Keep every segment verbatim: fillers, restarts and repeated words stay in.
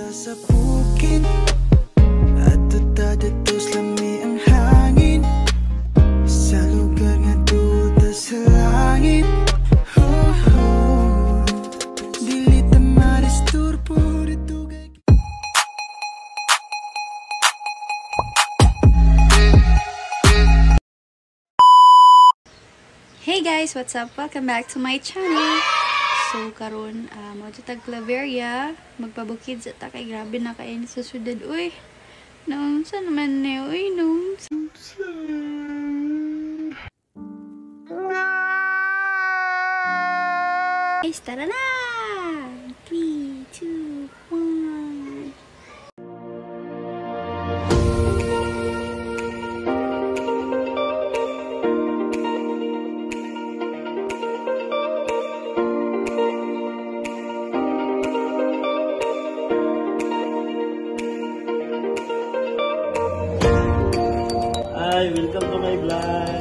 sa bukid at tutadatos lami ang hangin sa lugar nga duda sa langit. Oh, oh. Dili ta maristurbo dito. Hey guys, what's up? Welcome back to my channel. So karon uh, mo tag Claveria, magpabukid sa takay. Grabe na kayo sa syudad. Uy, nung sa naman ne, uy, nung guys, tara na! three, two, one. Hi, welcome to my vlog.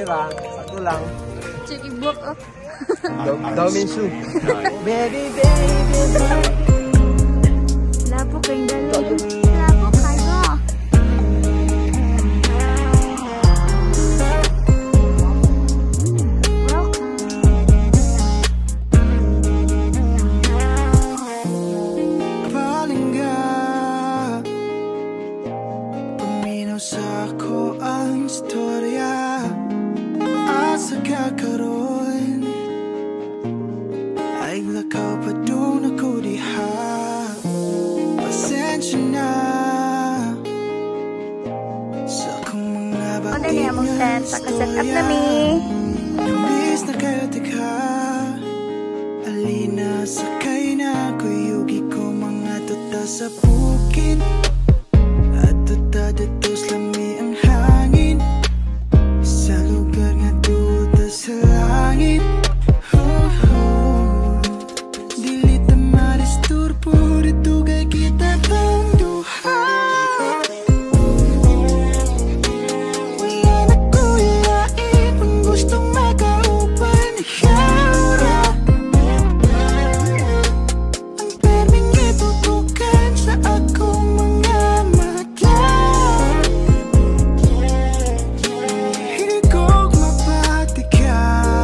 Pera, sakto lang. Sige, book up. Dauminsu. Baby, baby, Lapo kayong dalawa. Lapo kayo. palingga paminaw sa ako ang istorya. Asa kakaroon ay lakaw pa doon ako diha. Pasensya na sa akong mga bating at istorya. Lumis na kayo tika, alina sakay na kuyugi ko mga tuta sa bukid. At tuta datos lami ang hangin sa lugar nga duda sa langit. Oh, oh. Dili ta maristurbo, ditugay kita pang duha. Wala na kuyain kung gustong makaupan ihara. Ang perming itutukan sa akong mga mata. Hindi ko mapati ka.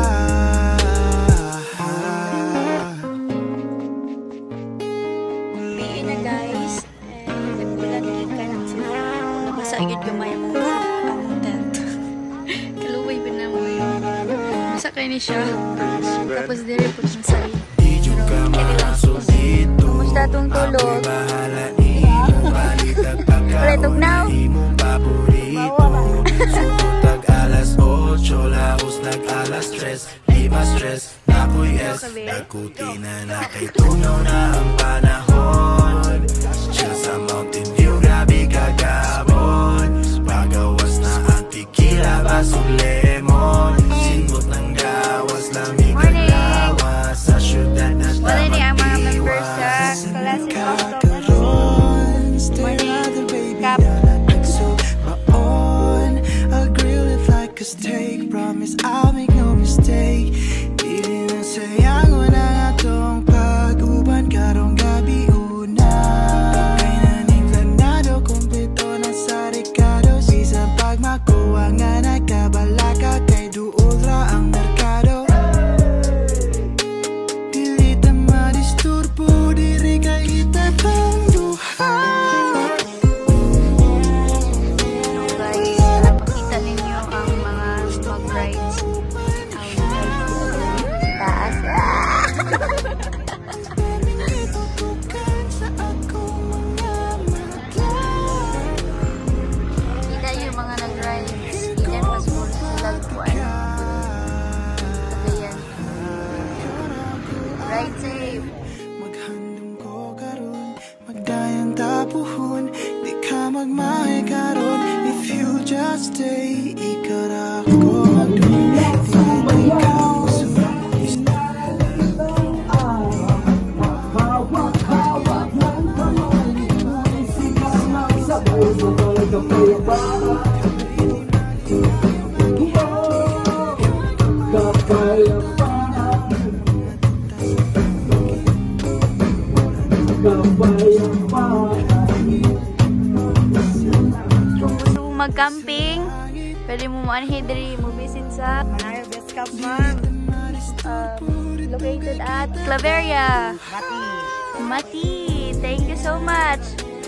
Piin na guys. And nagbulan din ka ng sila. Nabasa yun gamay mo. Ang tent. Kaluway pa na mo yun. Masa kayo ni siya. Tapos dire po na sa'yo. Kumusta itong tulog? Ulit now? Bawa ba? Sututag alas otso, laos nag alas tres. Di ma-stress, nakoy es. Nagkuti na nakitunaw na ang panahon. Chill sa Mountain View, grabe kagabon. Pagawas na ang tequila, basog lemon. Singot ng gawas, lamig ang lawas. Sa syudad na Wala ni ang mga tamang members sa iwas. Classic Kakaroon, stay Morning. rather baby, Cap. baon. I'll grill it like a steak. Promise I'll make no mistake. Dili na sayang wala nga tong pag-uban karong gabi una. Kay naning planado, kompleto na sa Ricardo. Bisan pag makuha nga nagkabalaka, kay duol ra ang merkado. Dili ta madisturbo, diri kay kita pang duha. guys. Para makita ninyo ang mga smog rides. Taas. Kita yung mga nag-rides. Ilan pa siguro sa lalpuan. Kagayan. Ride safe. Maghandong ko karon, magdayang tapuhon, di ka magmahay karon. If you just stay, ikara ko magdun. Di ikaw sumalis. Kung gusto mo mag-camping, pwede mo mo-anhin diri mo visit sa Manayo Best Camp, ma'am. uh, located at Claveria. Mati. Mati, thank you so much.